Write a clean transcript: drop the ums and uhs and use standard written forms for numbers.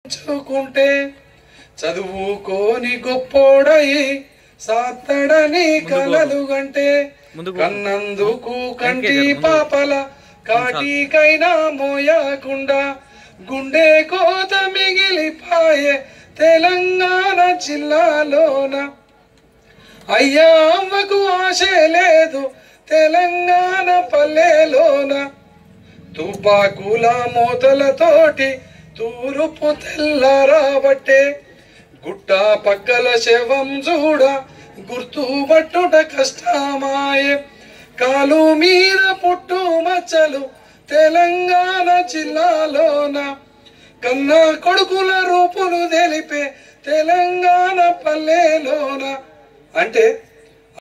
చూకుంటే చదువుకోని గొప్పోడై సాత్తడని కలలు గంటే కన్నందుకు కంటి పాపల కాటికైనా మోయకుండా గుండె కోత మిగిలిపాయే తెలంగాణ జిల్లాలోన అయ్యా అమ్మకు ఆశ లేదు తెలంగాణ పల్లెలోన తుపాకుల మోతలతోటి తూరుపు తెల్లరాబట్టే గుట్ట పక్కల శవం చూడ గుర్తుపట్టుట కష్టమాయే కాలు మీద పుట్టు మచ్చలు తెలంగాణ జిల్లాలోన కన్న కొడుకుల రూపులు తెలిపే తెలంగాణ పల్లెలోన అంటే